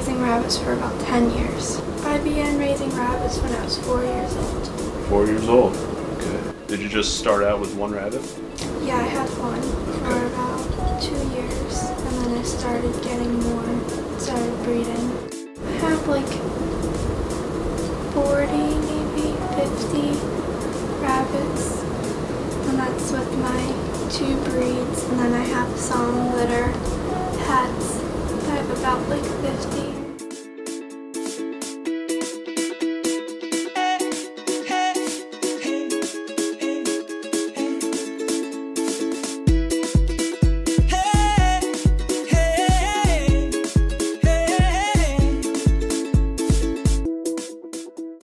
raising rabbits for about 10 years. I began raising rabbits when I was 4 years old. 4 years old. Okay. Did you just start out with one rabbit? Yeah, I had one for about 2 years, and then I started getting more, started breeding. I have like 40, maybe 50 rabbits, and that's with my 2 breeds, and then I have some that are pets. I have about like 50.